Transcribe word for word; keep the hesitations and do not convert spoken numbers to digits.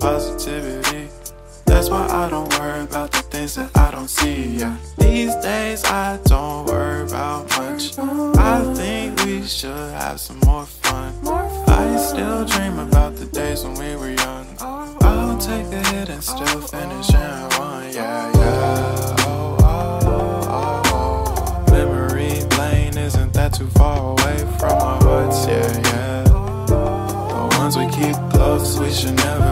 positivity. That's why I don't worry about the things that I don't see, yeah. These days I don't worry about much. I think we should have some more fun. I still dream about the days when we were young. I'll take a hit and still finish in one, yeah, yeah. Oh, oh, oh, oh. Memory lane, isn't that too far away from our hearts, yeah, yeah. The ones we keep close, we should never